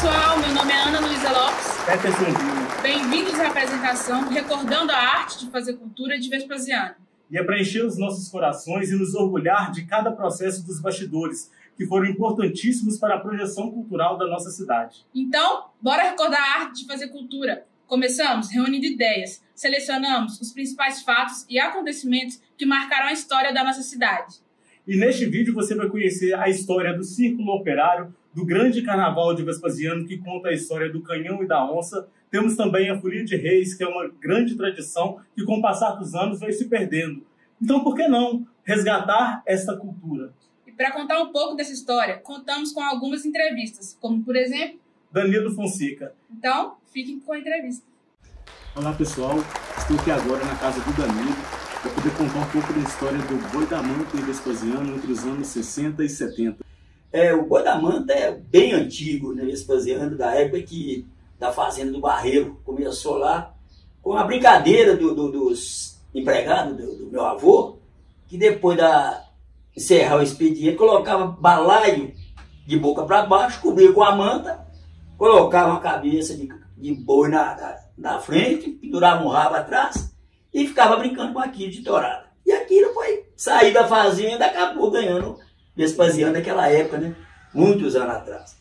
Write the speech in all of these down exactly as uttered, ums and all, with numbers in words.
pessoal, meu nome é Ana Luísa Lopes. Peterson Júnior. Bem-vindos à apresentação Recordando a Arte de Fazer Cultura de Vespasiano. E é para encher os nossos corações e nos orgulhar de cada processo dos bastidores, que foram importantíssimos para a projeção cultural da nossa cidade. Então, bora recordar a arte de fazer cultura. Começamos reunindo ideias, selecionamos os principais fatos e acontecimentos que marcaram a história da nossa cidade. E neste vídeo você vai conhecer a história do Círculo Operário, do grande carnaval de Vespasiano, que conta a história do canhão e da onça. Temos também a Folia de Reis, que é uma grande tradição que com o passar dos anos vai se perdendo. Então, por que não resgatar esta cultura? E para contar um pouco dessa história, contamos com algumas entrevistas, como, por exemplo, Danilo Fonseca. Então, fiquem com a entrevista. Olá, pessoal. Estou aqui agora na casa do Danilo para poder contar um pouco da história do Boi da Manta e Vespasiano entre os anos sessenta e setenta. É, o Boi da Manta é bem antigo, né, Vespasiano, da época que da fazenda do Barreiro. Começou lá com a brincadeira do, do, dos empregados do, do meu avô, que depois da encerrar o expediente, colocava balaio de boca para baixo, cobria com a manta, colocava uma cabeça de, de boi na, na, na frente, pendurava um rabo atrás e ficava brincando com aquilo de tourada. E aquilo foi sair da fazenda, acabou ganhando Vespasiano naquela época, né? Muitos anos atrás.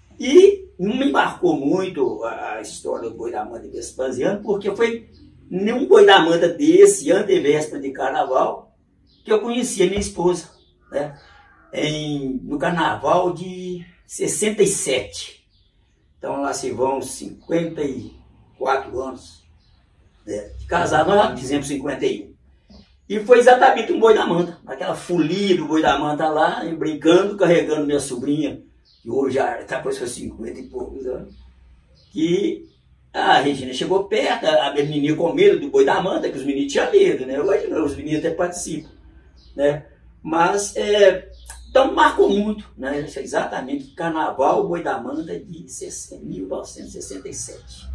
E me marcou muito a história do Boi da Manta e Vespasiano, porque foi num Boi da Manta desse, antevéspera de carnaval, que eu conheci a minha esposa, né? Em, no carnaval de sessenta e sete. Então lá se vão cinquenta e quatro anos, né, de casado. Nós já fizemos cinquenta e um. E foi exatamente um Boi da Manta, aquela folia do Boi da Manta lá, brincando, carregando minha sobrinha, que hoje já está com seus cinquenta e poucos anos, que a Regina chegou perto, a menininha com medo do Boi da Manta, que os meninos tinham medo, né? Hoje não, os meninos até participam, né? Mas, é, então marcou muito, né? Exatamente, Carnaval, Boi da Manta de mil novecentos e sessenta e sete.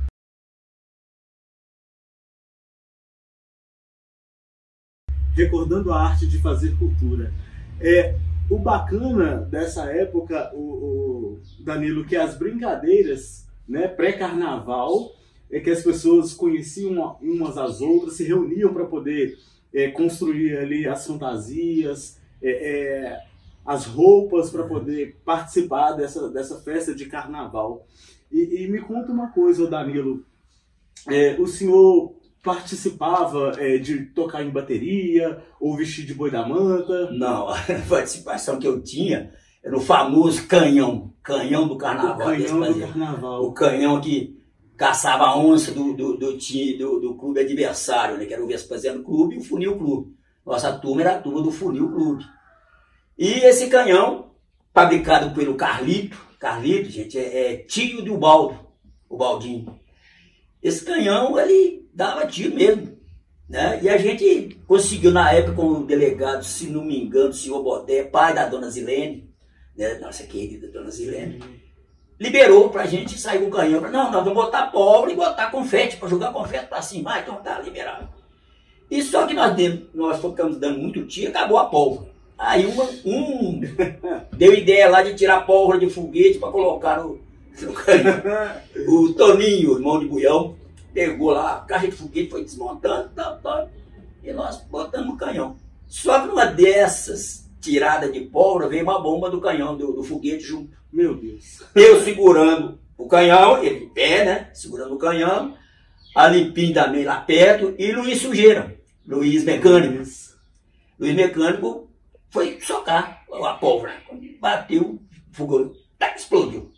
Recordando a arte de fazer cultura. É, o bacana dessa época, o, o Danilo, que as brincadeiras, né, pré-carnaval, é que as pessoas conheciam umas às outras, se reuniam para poder é, construir ali as fantasias, é, é, as roupas para poder participar dessa, dessa festa de carnaval. E, e me conta uma coisa, Danilo, é, o senhor participava é, de tocar em bateria ou vestir de Boi da Manta? Não, a participação que eu tinha era no famoso canhão, canhão do carnaval. O canhão do carnaval. O canhão que caçava a onça do, do, do, time, do, do clube adversário, né, que era o Vespasiano Clube e o Funil Clube. Nossa turma era a turma do Funil Clube. E esse canhão, fabricado pelo Carlito, Carlito, gente, é, é tio do Baldo, o Baldinho. Esse canhão, ele dava tiro mesmo, né? E a gente conseguiu, na época, com o delegado, se não me engano, o senhor Bodé, pai da dona Zilene, né? Nossa querida dona Zilene, liberou pra gente sair com o canhão. Não, nós vamos botar pólvora e botar confete, para jogar confete pra cima. Ah, então tá liberado. E só que nós, demos, nós ficamos dando muito tiro, acabou a pólvora. Aí uma, um deu ideia lá de tirar pólvora de foguete para colocar no, no canhão. O Toninho, irmão de Buião, pegou lá a caixa de foguete, foi desmontando, tal, tal, e nós botamos no canhão. Só que numa dessas tiradas de pólvora veio uma bomba do canhão, do, do foguete junto. Meu Deus. Eu segurando o canhão, ele em pé, né? Segurando o canhão, a Limpim também lá perto, e Luiz Sujeira, Luiz Mecânico. Luiz Mecânico foi socar a pólvora. Bateu, o fogo tá, explodiu.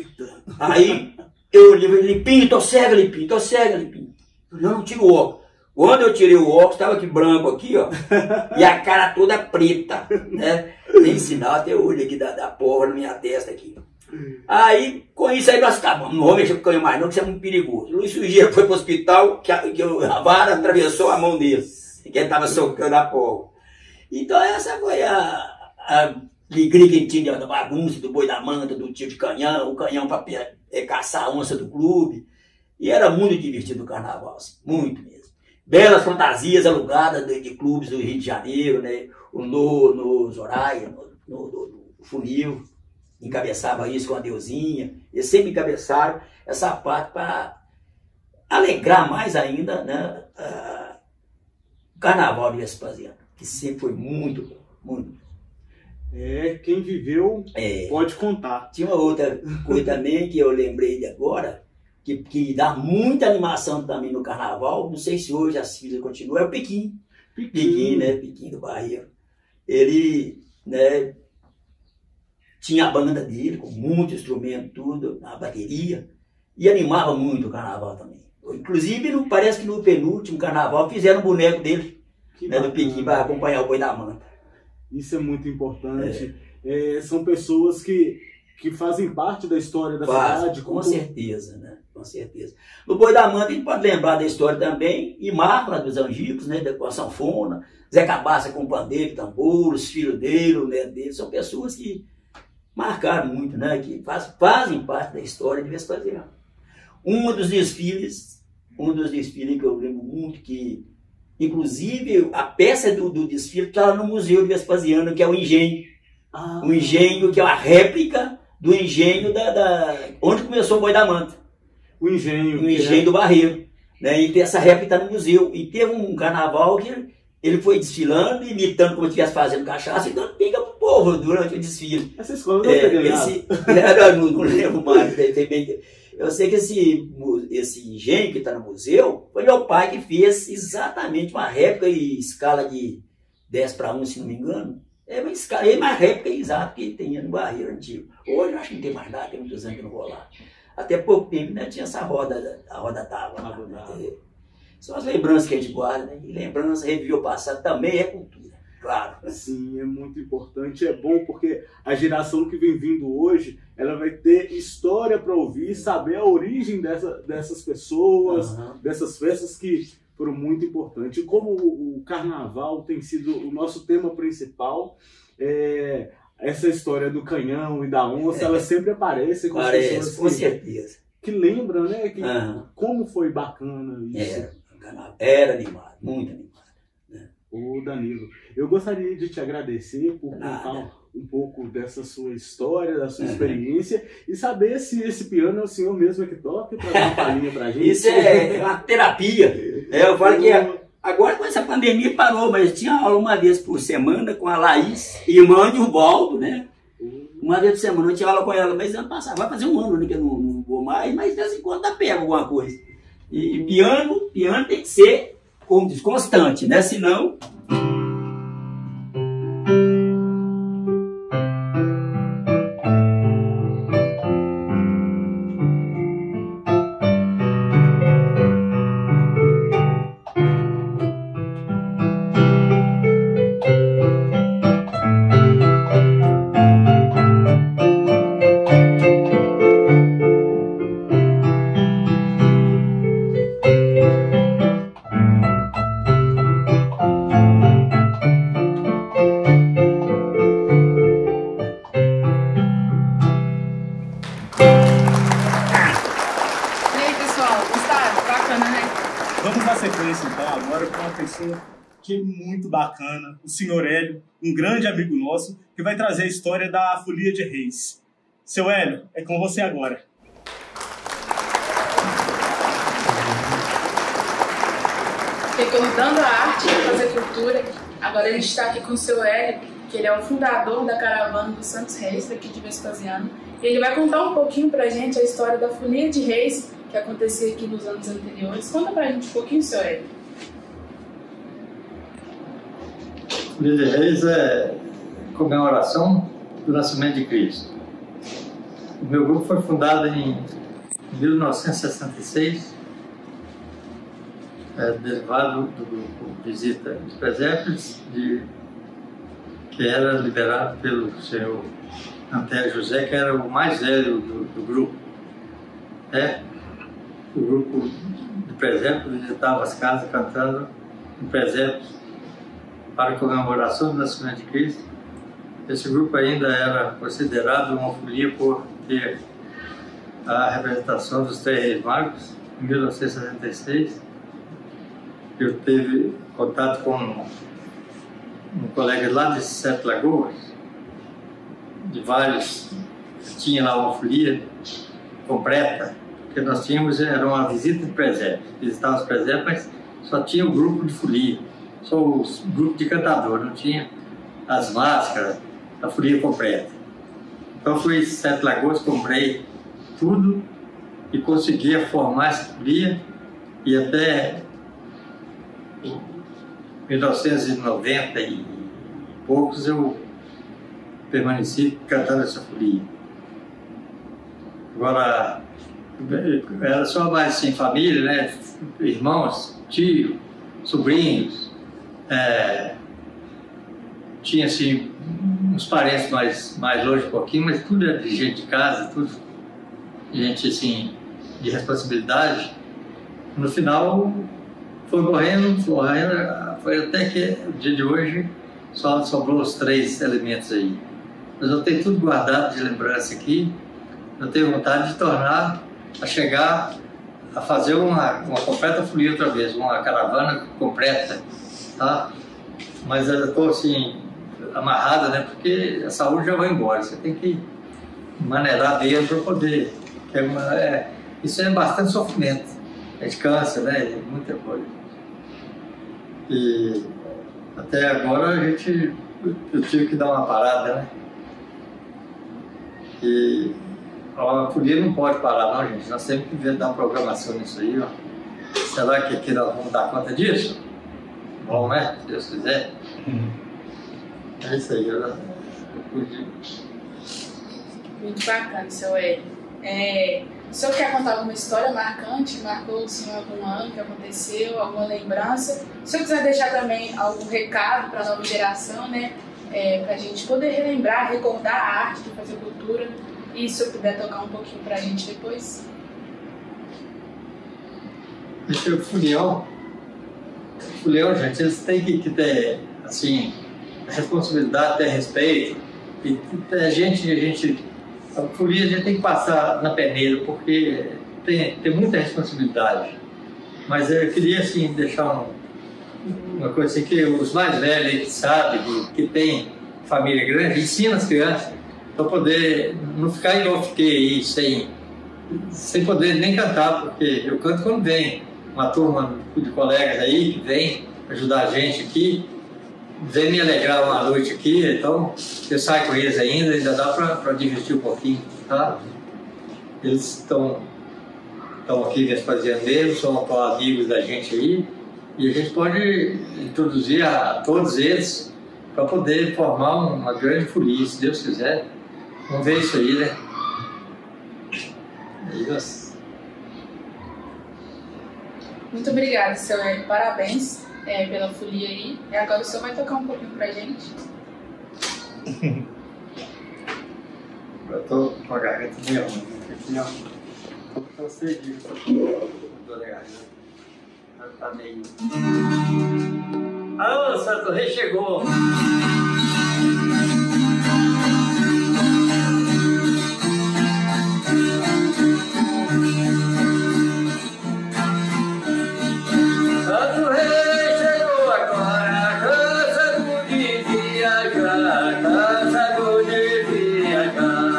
Aí eu olhei e falei, Limpinho, tô cega, Limpinho, tô cega, Limpinho. Não, não tiro o óculos. Quando eu tirei o óculos, estava aqui branco aqui, ó, e a cara toda preta, né? Tem sinal até hoje aqui da, da pólvora na minha testa aqui. Aí, com isso aí nós acabamos. Não vou mexer com o canhão mais não, que isso é muito perigoso. O Luiz Sujeira foi pro hospital, que a, que a vara atravessou a mão dele, que ele estava socando a pólvora. Então essa foi a, a alegria que a gente tinha da bagunça, do Boi da Manta, do tiro de canhão, o canhão para é, caçar a onça do clube. E era muito divertido o carnaval, assim, muito mesmo. Belas fantasias alugadas de, de clubes do Rio de Janeiro, né? O No, no Zoraia, no, no, no, no Funil. encabeçava isso com a Deusinha, eles sempre encabeçaram essa parte para alegrar mais ainda, né, uh, o carnaval de Vespasiano, que sempre foi muito bom, muito bom. É, quem viveu é, pode contar. Tinha uma outra coisa também que eu lembrei de agora, que, que dá muita animação também no carnaval, não sei se hoje as filhas continuam, é o Pequim. Pequim, Pequim né, Pequim do Barreiro. Ele, né, tinha a banda dele, com muito instrumento, tudo, a bateria, e animava muito o carnaval também. Inclusive, no, parece que no penúltimo carnaval fizeram um boneco dele, né, do Pequim, para acompanhar o Boi da Manta. Isso é muito importante. É. É, são pessoas que, que fazem parte da história da Faz, cidade. Com como... certeza, né? Com certeza. No Boi da Manta a gente pode lembrar da história também, e Marco, lá dos Angicos, né, com a sanfona, Zé Cabaça com pandeiro, tambor, os filhos dele, o neto dele, são pessoas que marcaram muito, né, que faz, fazem parte da história de Vespasiano. Um dos desfiles, um dos desfiles que eu lembro muito, que inclusive a peça do, do desfile está lá no Museu de Vespasiano, que é o Engenho. Ah. O Engenho, que é uma réplica do engenho da, da onde começou o Boi da Manta. O engenho. O engenho é... do Barreiro. Né? E essa réplica está no museu. E teve um carnaval que ele foi desfilando, imitando como se estivesse fazendo cachaça, e dando pinga pro povo durante o desfile. Essa escola não é, tem esse, não, não, não lembro mais. Eu sei que esse, esse engenho que está no museu foi meu pai que fez exatamente uma réplica em escala de dez para um, se não me engano. É uma, escala, é uma réplica exata que tinha no Barreiro antigo. Hoje eu acho que não tem mais nada, tem muitos anos que não vou lá. Até pouco tempo, né, tinha essa roda, a roda tava lá. Né? São as lembranças que a gente guarda, né? E lembrança, reviver o passado também é cultura, claro. Sim, é muito importante, é bom porque a geração que vem vindo hoje, ela vai ter história para ouvir, saber a origem dessa, dessas pessoas, uhum. dessas festas que foram muito importantes. E como o, o carnaval tem sido o nosso tema principal, é, essa história do canhão e da onça, é. ela sempre aparece com Parece, as pessoas com que, certeza. que lembram, né? Que, uhum. Como foi bacana isso. Era, era animado, muito animado. Né? Ô Danilo, eu gostaria de te agradecer por contar um pouco dessa sua história, da sua uhum. experiência, e saber se esse piano é o senhor mesmo que toca, para dar uma palhinha pra gente. Isso é uma terapia. É, eu falo que agora com essa pandemia parou, mas tinha aula uma vez por semana com a Laís, irmã de Ubaldo, né? Uma vez por semana eu tinha aula com ela, mas ano passado, vai fazer um ano, né, que eu não, não vou mais, mas de vez em quando dá pega alguma coisa. E, e piano, piano tem que ser, como diz, constante, né? Senão... Que é muito bacana, o senhor Hélio, um grande amigo nosso, que vai trazer a história da Folia de Reis. Seu Hélio, é com você agora. Recordando a arte e fazer cultura, agora a gente está aqui com o seu Hélio, que ele é o fundador da caravana dos Santos Reis, daqui de Vespasiano. E ele vai contar um pouquinho pra gente a história da Folia de Reis, que acontecia aqui nos anos anteriores. Conta pra gente um pouquinho, seu Hélio. Folia de Reis é comemoração do nascimento de Cristo. O meu grupo foi fundado em mil novecentos e sessenta e seis, é, derivado do grupo Visita de Presépios, de, que era liderado pelo senhor Antero José, que era o mais velho do, do grupo. É, o grupo de Presépios visitava as casas cantando em Presépios para a comemoração do nascimento de Cristo. Esse grupo ainda era considerado uma folia por ter a representação dos três reis magos, em mil novecentos e sessenta e seis. Eu tive contato com um, um colega lá de Sete Lagoas, de vários tinha lá uma folia completa, porque nós tínhamos, era uma visita de presépio, visitava os presépios, mas só tinha o grupo de folia, só o grupo de cantador, não tinha as máscaras, a folia completa. Então fui em Sete Lagoas, comprei tudo e conseguia formar essa folia, e até mil novecentos e noventa e poucos eu permaneci cantando essa folia. Agora, era só mais assim, família, né? Irmãos, tio, sobrinhos, é, tinha assim uns parentes mais, mais longe um pouquinho, mas tudo era de gente de casa, tudo gente assim de responsabilidade. No final foi morrendo, foi morrendo, foi até que o dia de hoje só sobrou os três elementos aí. Mas eu tenho tudo guardado de lembrança aqui. Eu tenho vontade de tornar, a chegar a fazer uma, uma completa folia outra vez, uma caravana completa, tá? Mas eu estou assim, amarrada, né? Porque a saúde já vai embora, você tem que maneirar dentro para poder. É uma, é, isso é bastante sofrimento, é de câncer, né? Muita coisa. E até agora a gente, eu tive que dar uma parada, né? E a folia não pode parar, não, gente. Nós temos que ver, dar uma programação nisso aí, ó. Será que aqui nós vamos dar conta disso? Bom, né? Se Deus quiser. Uhum. É isso aí, eu, eu pude. Muito bacana, seu Hélio. É, o senhor quer contar alguma história marcante? Marcou o senhor algum ano que aconteceu? Alguma lembrança? Se o senhor quiser deixar também algum recado para a nova geração, né? É, para a gente poder relembrar, recordar a arte de fazer cultura. E se eu puder tocar um pouquinho para a gente depois? Esse é o folião. O folião, gente, eles têm que, que ter, assim, responsabilidade, ter respeito. E a gente, a gente, a folia a gente tem que passar na peneira, porque tem, tem muita responsabilidade. Mas eu queria, assim, deixar um, uma coisa assim, que os mais velhos aí que sabem, que, que tem família grande, ensina as crianças para poder não ficar igual eu fiquei aí, sem, sem poder nem cantar, porque eu canto quando vem uma turma de colegas aí que vem ajudar a gente aqui, vem me alegrar uma noite aqui, então eu saio com eles ainda, ainda dá para divertir um pouquinho, tá? Eles estão aqui vespasiando mesmo, são, são amigos da gente aí, e a gente pode introduzir a todos eles para poder formar uma grande folia, se Deus quiser. Vamos ver isso aí, né? Aí nós... Muito obrigada, seu Hélio. Parabéns é, pela folia aí. E agora o senhor vai tocar um pouquinho pra gente. Eu tô com a garganta meio ruim. Aqui, ó. Tô com você disso. Tô legal. Tá meio... Alô, Santo Rei chegou! Santo Rei chegou agora, cansado de viajar, cansado de viajar.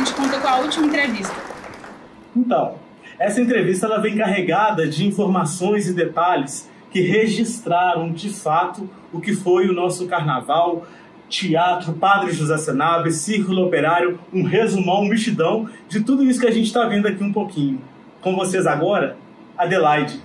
gente conta com a última entrevista. Então, essa entrevista ela vem carregada de informações e detalhes que registraram de fato o que foi o nosso carnaval, teatro, Padre José Senabe, Círculo Operário, um resumão, um mexidão de tudo isso que a gente está vendo aqui um pouquinho. Com vocês agora, Adelaide.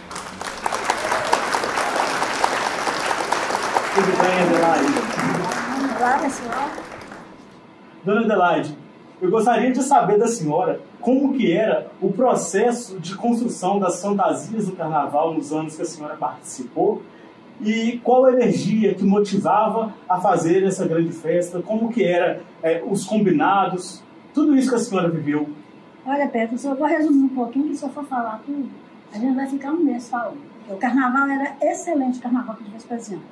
Tudo bem, Adelaide? Olá, pessoal. Dona Adelaide, eu gostaria de saber da senhora como que era o processo de construção das fantasias do carnaval nos anos que a senhora participou e qual a energia que motivava a fazer essa grande festa, como que era é, os combinados, tudo isso que a senhora viveu. Olha, Pedro, eu vou resumir um pouquinho, que se eu for falar tudo, a gente vai ficar um mês falando. O carnaval era excelente, o carnaval que de Vespasiano.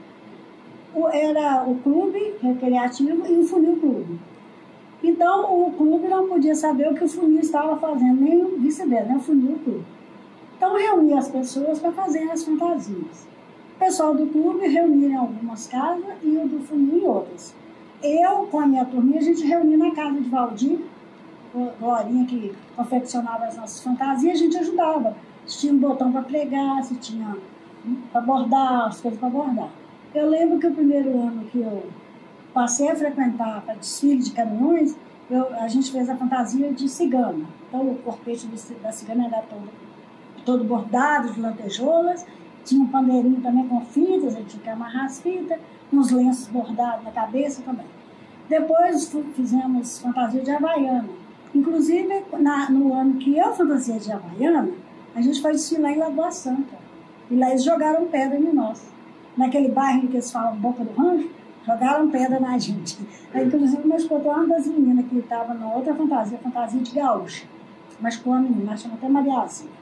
Era o clube recreativo e o funil clube. Então, o clube não podia saber o que o funil estava fazendo, nem o vice-versa, nem o funil o clube. Então, reunia as pessoas para fazer as fantasias. O pessoal do clube reunia em algumas casas e o do funil em outras. Eu, com a minha turminha, a gente reunia na casa de Valdir, Glorinha, que confeccionava as nossas fantasias, a gente ajudava. Se tinha um botão para pregar, se tinha para bordar, as coisas para bordar. Eu lembro que o primeiro ano que eu passei a frequentar para desfile de caminhões, eu, a gente fez a fantasia de cigana. Então, o corpete da cigana era todo, todo bordado de lantejoulas, tinha um pandeirinho também com fitas, a gente tinha que amarrar as fitas, uns lenços bordados na cabeça também. Depois fizemos fantasia de havaiana. Inclusive, na, no ano que eu fantasiei de havaiana, a gente foi desfilar em Lagoa Santa. E lá eles jogaram pedra em nós. Naquele bairro que eles falam Boca do Rancho, jogaram pedra na gente. Aí, inclusive, machucou uma das meninas que estava na outra fantasia, fantasia de gaúcha. Machucou a menina, chama até Mariazinha.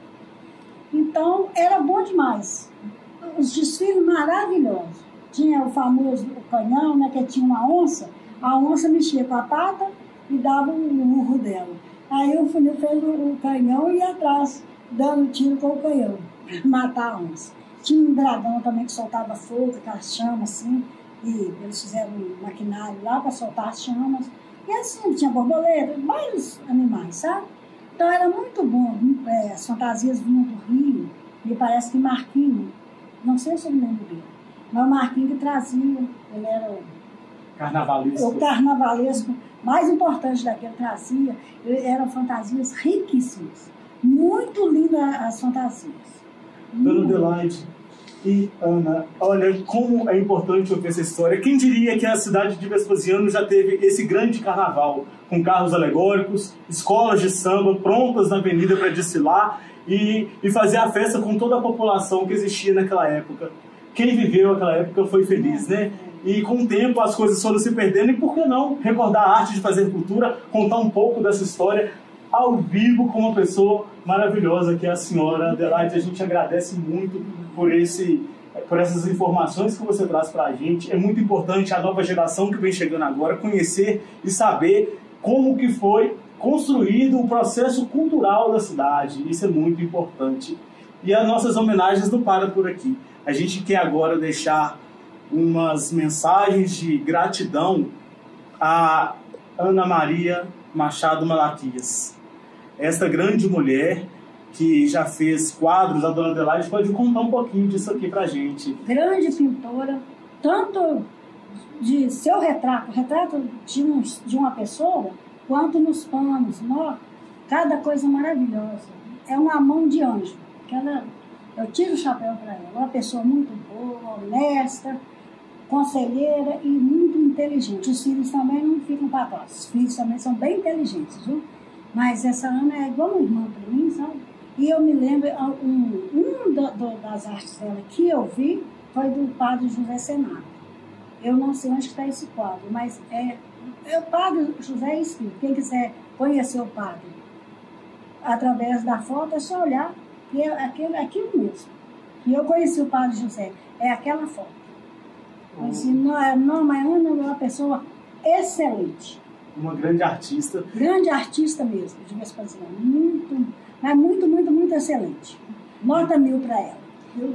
Então, era bom demais. Os desfiles maravilhosos. Tinha o famoso o canhão, né, que tinha uma onça. A onça mexia com a pata e dava um urro dela. Aí o funil fez o canhão e ia atrás, dando tiro com o canhão, para matar a onça. Tinha um dragão também que soltava fogo, aquelas chamas assim, e eles fizeram um maquinário lá para soltar as chamas. E assim, tinha borboleta, vários animais, sabe? Então era muito bom. É, as fantasias vinham do Rio, me parece que Marquinho, não sei se eu me lembro dele, mas o Marquinho que trazia, ele era o carnavalesco. O carnavalesco mais importante daquele trazia, eram fantasias riquíssimas. Muito lindas as fantasias. Dona Adelaide e Ana, olha como é importante ouvir essa história. Quem diria que a cidade de Vespasiano já teve esse grande carnaval, com carros alegóricos, escolas de samba prontas na avenida para desfilar e, e fazer a festa com toda a população que existia naquela época. Quem viveu aquela época foi feliz, né? E com o tempo as coisas foram se perdendo, e por que não recordar a arte de fazer cultura, contar um pouco dessa história ao vivo com uma pessoa maravilhosa que é a senhora Adelaide. A gente agradece muito por, esse, por essas informações que você traz para a gente. É muito importante a nova geração que vem chegando agora conhecer e saber como que foi construído o processo cultural da cidade. Isso é muito importante. E as nossas homenagens não param por aqui. A gente quer agora deixar umas mensagens de gratidão a Ana Maria Machado Malaquias. Esta grande mulher que já fez quadros, a Dona Adelaide pode contar um pouquinho disso aqui pra gente. Grande pintora, tanto de seu retrato, retrato de, um, de uma pessoa, quanto nos panos, no, cada coisa maravilhosa. É uma mão de anjo. Que ela, eu tiro o chapéu para ela. Uma pessoa muito boa, honesta, conselheira e muito inteligente. Os filhos também não ficam para trás. Os filhos também são bem inteligentes, viu? Mas essa Ana é igual uma irmã para mim, sabe? E eu me lembro, um, um do, do, das artes dela que eu vi foi do Padre José Senabe. Eu não sei onde está esse quadro, mas é, é o Padre José Espírito. Quem quiser conhecer o padre através da foto, é só olhar, que é aquilo, aquilo mesmo. E eu conheci o Padre José, é aquela foto. Uhum. Assim, não, não, mas Ana é uma pessoa excelente. Uma grande artista. Grande artista mesmo, de Vespasiano. Muito, mas muito, muito, muito excelente. Nota mil para ela. Eu...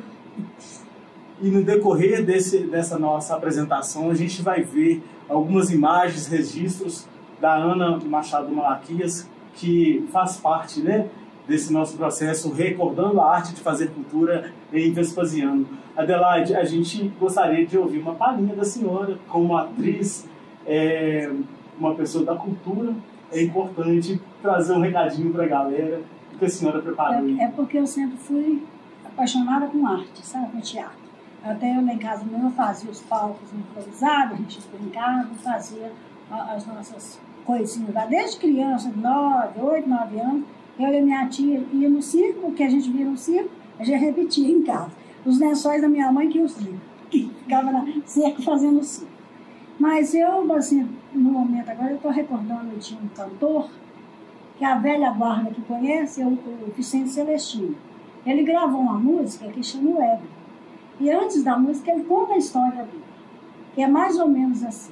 E no decorrer desse, dessa nossa apresentação, a gente vai ver algumas imagens, registros da Ana Machado Malaquias, que faz parte, né, desse nosso processo Recordando a Arte de Fazer Cultura em Vespasiano. Adelaide, a gente gostaria de ouvir uma palhinha da senhora como atriz, é, uma pessoa da cultura. É importante trazer um recadinho para a galera. O que a senhora preparou? É, é porque eu sempre fui apaixonada com arte, sabe, com teatro. Até eu lá em casa mesmo, eu fazia os palcos improvisados, a gente brincava, fazia as nossas coisinhas lá. Desde criança, nove, oito, nove anos, eu e minha tia ia no circo, o que a gente via no circo, a gente repetia em casa. Os lençóis da minha mãe que eu circo, que ficava na cerca fazendo o circo. Mas eu, assim, no momento agora, eu estou recordando, tinha um cantor, que a velha guarda que conhece, é o, o Vicente Celestino. Ele gravou uma música que chama O Ego. E antes da música, ele conta a história dele, que é mais ou menos assim.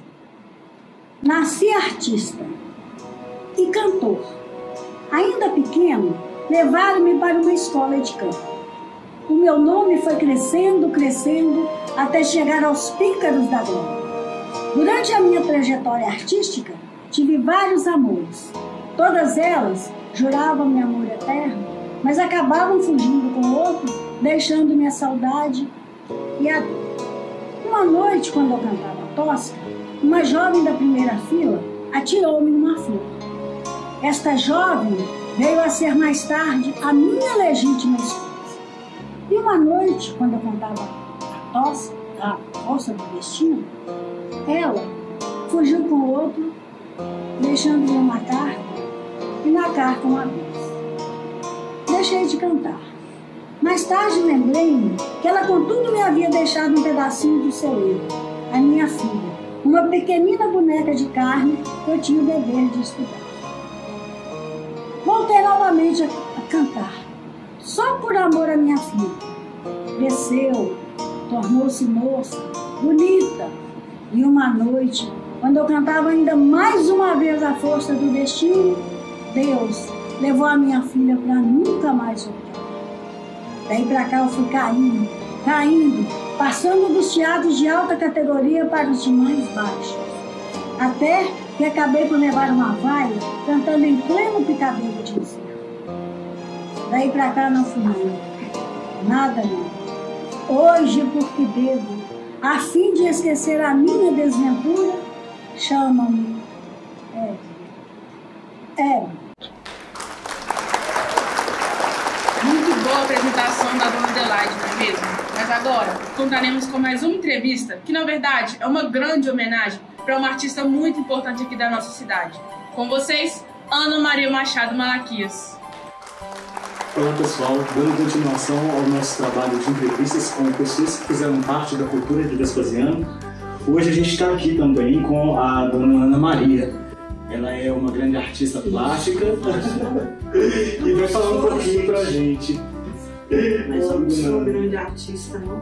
Nasci artista e cantor. Ainda pequeno, levaram-me para uma escola de canto. O meu nome foi crescendo, crescendo, até chegar aos píncaros da glória. Durante a minha trajetória artística, tive vários amores. Todas elas juravam-me amor eterno, mas acabavam fugindo com o outro, deixando minha saudade e a dor. Uma noite, quando eu cantava Tosca, uma jovem da primeira fila atirou-me numa flor. Esta jovem veio a ser mais tarde a minha legítima esposa. E uma noite, quando eu cantava a Tosca, a Força do Destino, ela fugiu com o outro, deixando-me uma carta, e na carta um adeus. Deixei de cantar. Mais tarde lembrei-me que ela contudo me havia deixado um pedacinho do seu eu, a minha filha, uma pequenina boneca de carne que eu tinha o dever de estudar. Voltei novamente a, a cantar, só por amor à minha filha. Cresceu, tornou-se moça, bonita, e uma noite, quando eu cantava ainda mais uma vez a força do destino, Deus levou a minha filha para nunca mais voltar. Daí para cá eu fui caindo, caindo, passando dos teatros de alta categoria para os de mais baixos. Até que acabei por levar uma vaia, cantando em pleno picadeiro de inferno. Daí para cá não fui nada, nada não. Hoje, porque devo, a fim de esquecer a minha desventura, chamam-me Ego. Ego. Muito boa a apresentação da dona Adelaide, não é mesmo? Mas agora, contaremos com mais uma entrevista, que na verdade é uma grande homenagem para uma artista muito importante aqui da nossa cidade. Com vocês, Ana Maria Machado Malaquias. Olá pessoal, dando continuação ao nosso trabalho de entrevistas com pessoas que fizeram parte da cultura de Vespasiano. Hoje a gente está aqui também com a dona Ana Maria. Ela é uma grande artista plástica e vai falar um pouquinho pra gente. Mas eu não sou grande artista, não.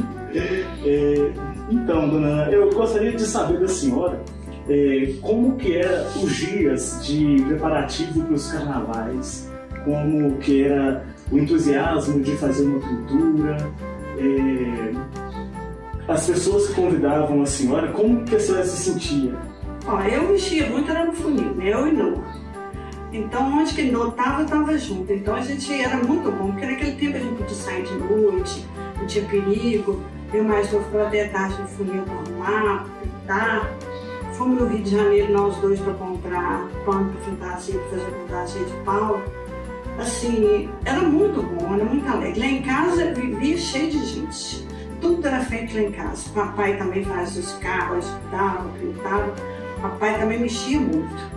É, então, dona Ana, eu gostaria de saber da senhora é, como que eram os dias de preparativo para os carnavais, como que era o entusiasmo de fazer uma pintura, é, as pessoas que convidavam a senhora, como que a senhora se sentia? Ó, eu mexia muito, era no funil, né? Eu e Noah. Então, onde que Noah estava, eu estava junto. Então, a gente era muito bom, porque naquele tempo a gente podia sair de noite, não tinha perigo. Eu mais novo ficava até tarde no funil para arrumar, para pintar. Fomos no Rio de Janeiro, nós dois, para comprar pano para fantasia, para fazer fantasia de pau. Assim, era muito bom, era muito alegre. Lá em casa, vivia cheio de gente. Tudo era feito lá em casa. Papai também fazia os carros, ajudava, pintava. Papai também mexia muito.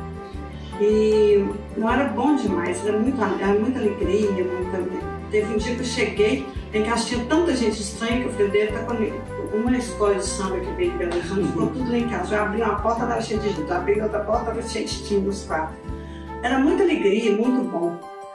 E não era bom demais, era, muito, era muita alegria, muita... Teve um dia que eu cheguei, em casa tinha tanta gente estranha que eu falei, deve estar comigo. Uma escola de samba que veio em Belo Horizonte, ficou tudo lá em casa. Eu abri uma porta, estava cheia de gente. Eu abri outra porta, estava cheia de time nos quartos. Era muita alegria, muito bom.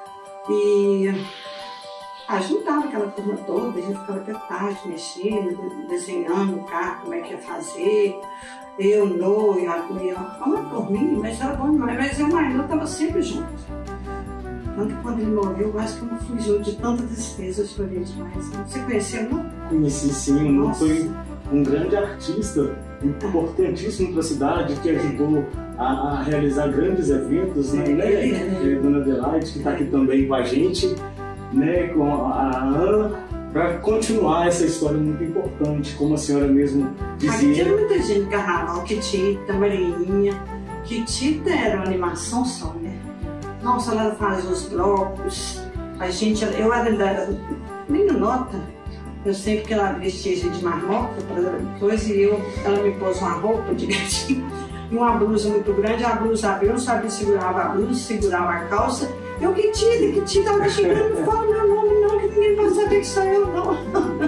E ajudava aquela turma toda, a gente ficava até tarde mexendo, desenhando o carro, como é que ia fazer. Eu, Noah, e a uma turminha, mas era bom demais. Mas eu, Marinho, eu estava sempre junto. Tanto que quando ele morreu, eu acho que eu não fui junto de tanta tristeza, eu chorei demais. Você conheceu, não? Conheci sim, o Noah foi um grande artista importantíssimo para a cidade, que ajudou a, a realizar grandes eventos, né, né? É, Dona Adelaide, que está aqui também com a gente, né, com a, a Ana, para continuar essa história muito importante, como a senhora mesmo dizia. Aqui tinha muita gente no carnaval, Kitita, Mariinha. Kitita era uma animação só, né? Nossa, ela fazia os blocos, a gente, eu era nem nota, eu sei porque ela vestia de marmota, depois e eu, ela me pôs uma roupa de gatinho e uma blusa muito grande, a blusa abriu, eu não sabia segurava a blusa, segurava a calça. Eu, Kitita, Kitita, ela xingando, não fala meu nome não, que ninguém pode saber que sou eu não.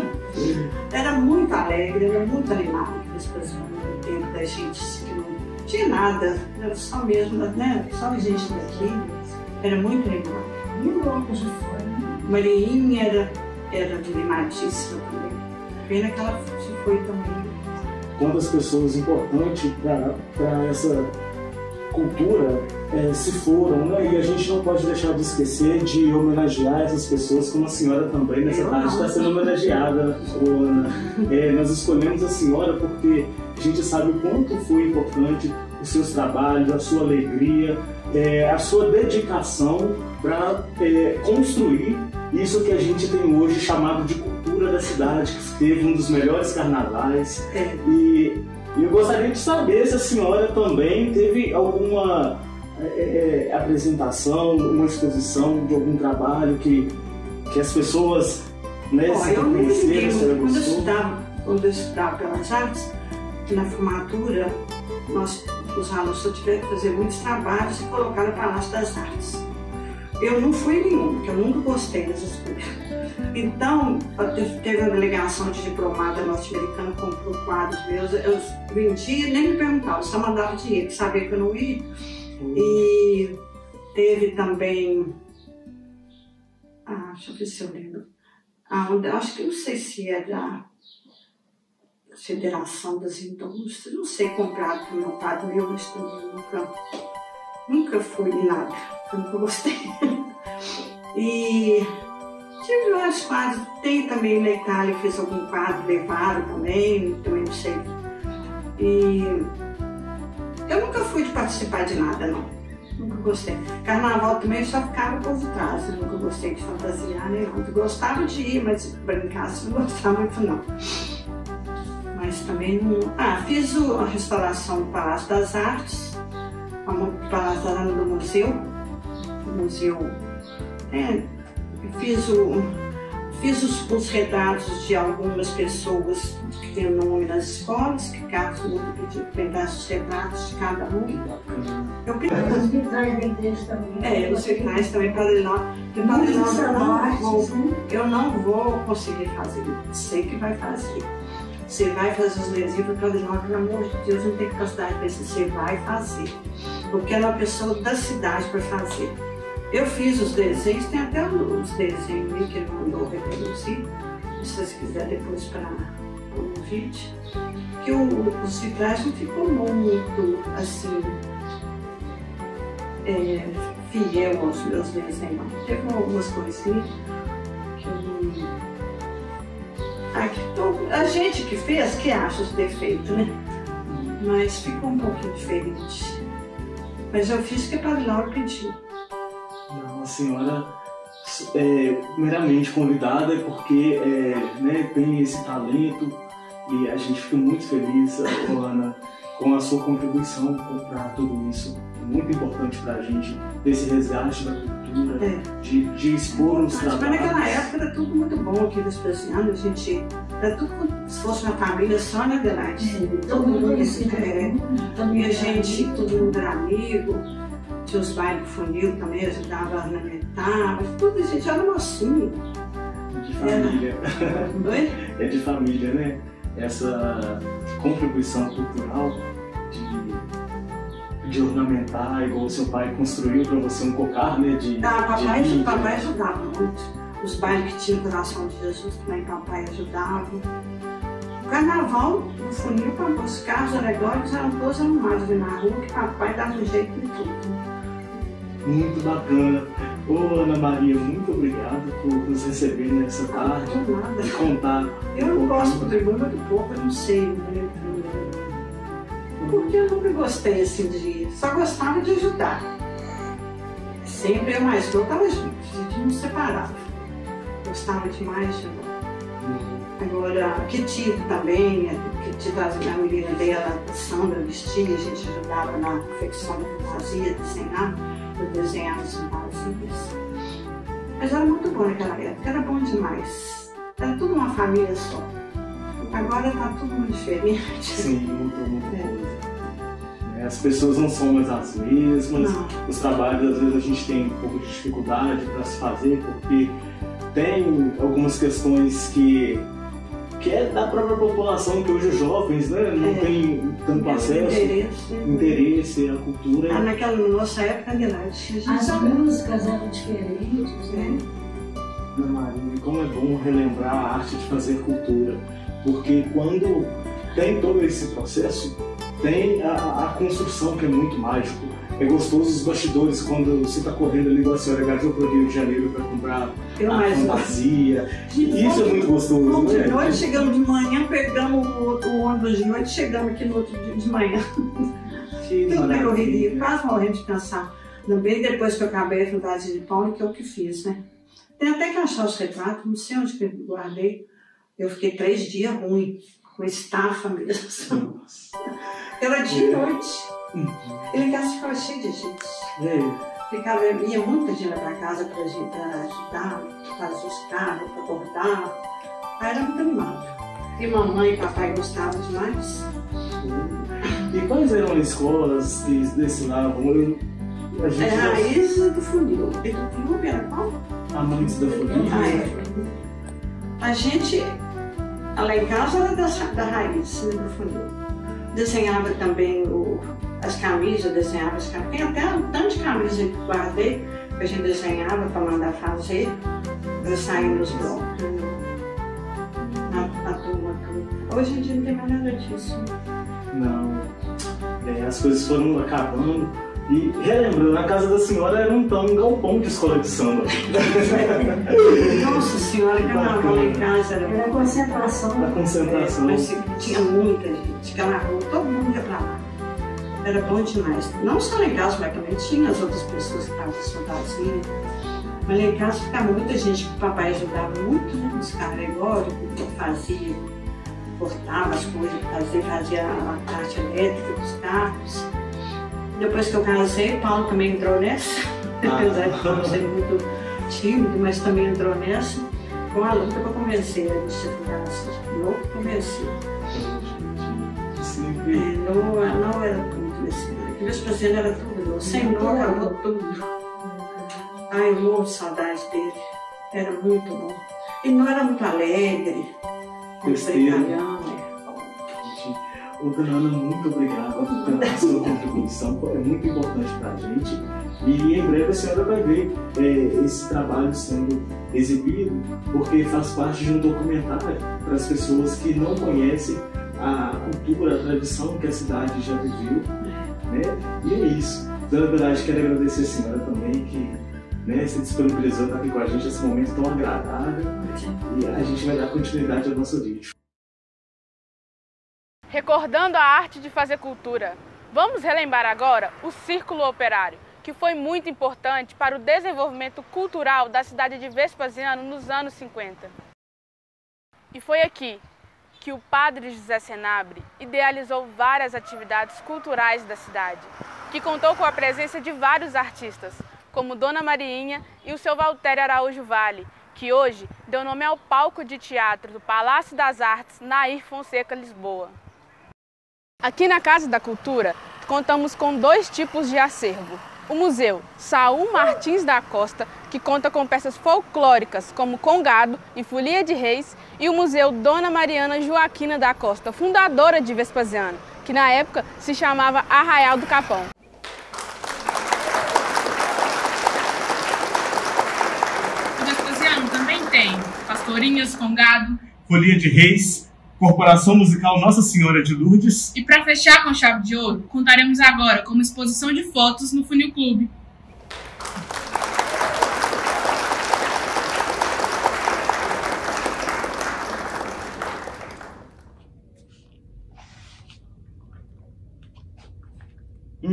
Era muito alegre, era muito animado aquelas pessoas no tempo da gente, que não tinha nada, era só mesmo, né? Só a gente daqui, era muito animado. E o Lucas de fora, né? Mariinha era, era animadíssima também. Pena que ela se foi também. Quantas pessoas importantes para essa cultura é, se foram, né? E a gente não pode deixar de esquecer de homenagear essas pessoas, como a senhora também nessa tarde está sendo homenageada, Ana. É, nós escolhemos a senhora porque a gente sabe o quanto foi importante os seus trabalhos, a sua alegria, é, a sua dedicação para é, construir isso que a gente tem hoje chamado de cultura da cidade, que teve um dos melhores carnavais. É. E eu gostaria de saber se a senhora também teve alguma é, é, apresentação, uma exposição de algum trabalho que, que as pessoas, né, Bom, se eu me conheceram. lembro, quando eu estudava, quando eu estudava pelas artes, na formatura, nós, os alunos só tiveram que fazer muitos trabalhos e colocar no Palácio das Artes. Eu não fui nenhum, porque eu nunca gostei dessas coisas. Então, teve uma delegação de diplomata norte-americana, comprou quadros meus, eu vendia e nem me perguntava, só mandava dinheiro, sabia que eu não ia. E teve também, ah, deixa eu ver se eu lembro, ah, acho que não sei se é da Federação das Indústrias, não sei, comprado por meu padre, meu, mas também nunca, nunca fui em nada, eu nunca gostei. E tive vários quadros, tem também na Itália, fez algum quadro, levaram também, também não sei. E eu nunca fui de participar de nada, não, nunca gostei. Carnaval também eu só ficava por trás, eu nunca gostei de fantasiar, nem nada. Gostava de ir, mas brincar assim, não gostava muito não. Mas também não... Ah, fiz a restauração do Palácio das Artes, o Palácio das Artes do Museu, o Museu... É, fiz, o, fiz os, os retratos de algumas pessoas que têm nome nas escolas, que Carlos muito pediu que pegasse os retratos de cada um. Eu Os vitrais da igreja também. É, os vitrais também, Padre Nobre. Porque Padre Nobre eu não vou, eu não vou conseguir fazer, sei que vai fazer. Você vai fazer os adesivos, Padre Nobre, pelo amor de Deus, não tem capacidade para isso, você vai fazer. Porque ela é uma pessoa da cidade para fazer. Eu fiz os desenhos, tem até os desenhos aí que ele mandou reproduzir, se vocês quiserem depois para o vídeo, que o, os vitrais não ficou muito assim, é, fiel aos meus desenhos, não. Teve algumas coisinhas que eu não... Ah, que tô... A gente que fez, que acha os defeitos, né? Mas ficou um pouquinho diferente. Mas eu fiz o que a Padre Laura pediu. Não, a senhora é primeiramente convidada porque é, né, tem esse talento e a gente fica muito feliz, Ana, com a sua contribuição para tudo isso. É muito importante para a gente desse resgate da cultura, é. de, de expor os trabalhos. Mas naquela época era tudo muito bom aqui dos Presianos, a gente era tudo como se fosse uma família só, né, Adelaide? Todo mundo conhecia, é, e a gente, todo mundo era amigo. Tinha os bailes de funil também, ajudava a ornamentar, mas tudo a gente era mocinho. De família. Era... É de família, né? Essa contribuição cultural de, de ornamentar, igual o seu pai construiu para você um cocar, né? De, ah, papai, de papai ajudava muito. Os bailes que tinha o coração de Jesus também, papai ajudava. O carnaval, no funil, os carros alegóricos eram todos arrumados ali na rua, que papai dava um jeito em tudo. Muito bacana. Ô Ana Maria, muito obrigado por nos receber nessa tarde. Não, nada. E contar. Eu um não posso contribuir muito pouco, eu não sei. Né? porque eu nunca gostei assim de... Só gostava de ajudar. Sempre eu mais eu estava junto, a gente não separava. Gostava demais de ajudar. Agora, a Kitty também, a Kitty trazia a menina dela, a Sandra, vestia, a gente ajudava na confecção da fantasia, desenhar, eu desenhava as fantasias. Mas era muito bom naquela época, era bom demais. Era tudo uma família só. Agora está tudo muito diferente. Sim, muito, muito coisa. As pessoas não são mais as mesmas, não. Os trabalhos às vezes a gente tem um pouco de dificuldade para se fazer, porque tem algumas questões que, que é da própria população, que hoje os jovens, né, não é. tem tanto acesso, interesse, interesse à cultura. Ah, naquela nossa época, Guilherme, as músicas eram diferentes, né? Ana Maria, como é bom relembrar a arte de fazer cultura, porque quando tem todo esse processo, tem a, a construção, que é muito mágico. É gostoso os bastidores, quando você está correndo ali, igual a senhora viajou para o Rio de Janeiro para comprar eu a fantasia. Isso é muito gostoso. Vamos né? De noite, chegamos de manhã, pegamos o, o ônibus de noite, chegamos aqui no outro dia de manhã. Tudo na correria, quase morrendo de cansar. Também depois que eu acabei a fantasia de pão, que eu que fiz, né? Tem até que achar os retratos, não sei onde que eu guardei. Eu fiquei três dias ruim, com estafa mesmo. Era de noite. Ele em casa ficava cheio de gente. Ficava, ia muita gente para casa para gente ajudar, fazer os carros, para cortar. Aí era muito animado. E mamãe e papai gostavam demais. E quais eram as escolas que ensinavam? A gente é já... a Raiz do Funil. E do Funil era qual? Amantes da Funil? Ah, é. A gente, lá em casa, era da, da Raiz, né, do Funil. Desenhava também o, as camisas, desenhava as camisas. Tem até um tanto de camisas que guardei, que a gente desenhava para mandar fazer, para sair nos blocos, na, na turma. Hoje em dia não tem mais nada disso. Não. É, as coisas foram acabando. E relembrando, na casa da senhora era um, um galpão de escola de samba. Nossa senhora, carnaval lá em casa era... Era a concentração. A concentração. É, mas tinha muita gente, carnaval, todo mundo ia pra lá. Era bom demais. Não só lá em casa, mas também tinha as outras pessoas que estavam de fantasia. Mas lá em casa ficava muita gente, que o papai ajudava muito, né, nos carros alegóricos, fazia, cortava as coisas, fazia, fazia a parte elétrica dos carros. Depois que eu casei, o Paulo também entrou nessa, ah. apesar de Paulo ser muito tímido, mas também entrou nessa, com a luta para convencer a gente a ficar louco, convencer. É, não, não era tudo nesse ano, aqui meus pacientes era tudo, não. Sem nó acabou tudo. Ai, eu morro de saudade dele, era muito bom. E não era muito alegre, muito brincalhão. Ô, Dona Ana, muito obrigado pela sua contribuição, é muito importante para a gente. E em breve a senhora vai ver é, esse trabalho sendo exibido, porque faz parte de um documentário para as pessoas que não conhecem a cultura, a tradição que a cidade já viveu. Né? E é isso. Dona Verdade, quero agradecer a senhora também, que né, se disponibilizou para aqui com a gente nesse momento tão agradável. E a gente vai dar continuidade ao nosso vídeo. Recordando a arte de fazer cultura, vamos relembrar agora o Círculo Operário, que foi muito importante para o desenvolvimento cultural da cidade de Vespasiano nos anos cinquenta. E foi aqui que o padre José Senabre idealizou várias atividades culturais da cidade, que contou com a presença de vários artistas, como Dona Mariinha e o seu Valtério Araújo Vale, que hoje deu nome ao palco de teatro do Palácio das Artes, Nair Fonseca, Lisboa. Aqui na Casa da Cultura, contamos com dois tipos de acervo. O Museu Saul Martins da Costa, que conta com peças folclóricas como Congado e Folia de Reis, e o Museu Dona Mariana Joaquina da Costa, fundadora de Vespasiano, que na época se chamava Arraial do Capão. O Vespasiano também tem Pastorinhas, Congado, Folia de Reis, Corporação Musical Nossa Senhora de Lourdes. E para fechar com chave de ouro, contaremos agora com uma exposição de fotos no Funil Clube.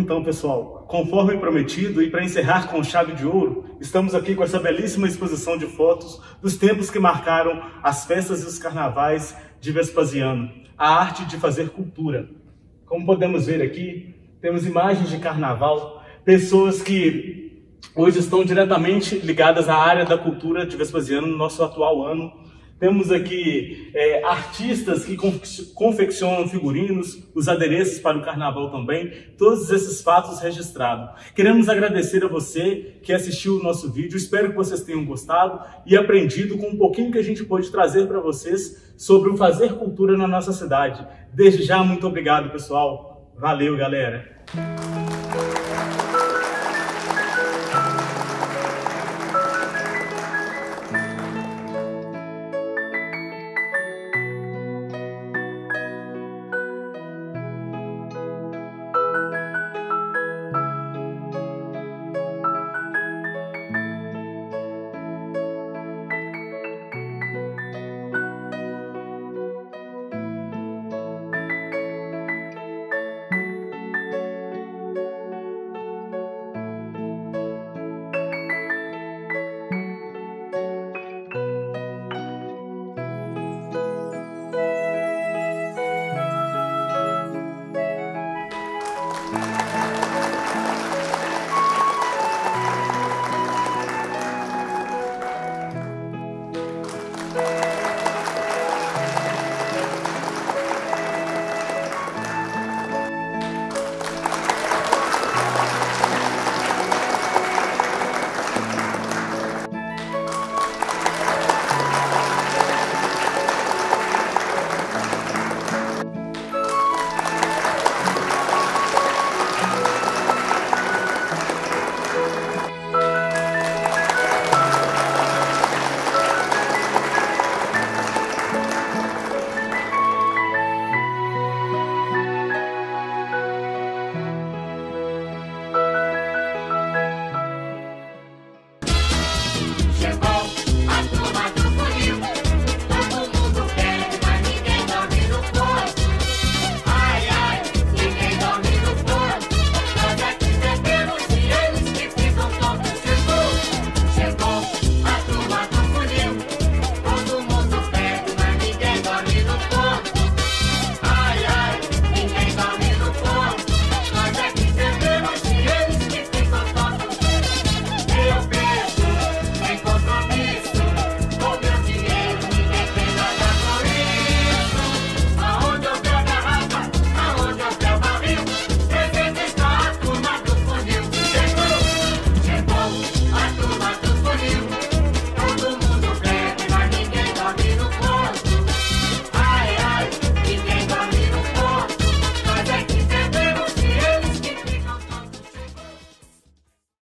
então, pessoal, conforme prometido e para encerrar com chave de ouro, estamos aqui com essa belíssima exposição de fotos dos tempos que marcaram as festas e os carnavais de Vespasiano, a arte de fazer cultura. Como podemos ver aqui, temos imagens de carnaval, pessoas que hoje estão diretamente ligadas à área da cultura de Vespasiano no nosso atual ano. Temos aqui é, artistas que confeccionam figurinos, os adereços para o carnaval também, todos esses fatos registrados. Queremos agradecer a você que assistiu o nosso vídeo, espero que vocês tenham gostado e aprendido com um pouquinho que a gente pôde trazer para vocês sobre o fazer cultura na nossa cidade. Desde já, muito obrigado, pessoal. Valeu, galera!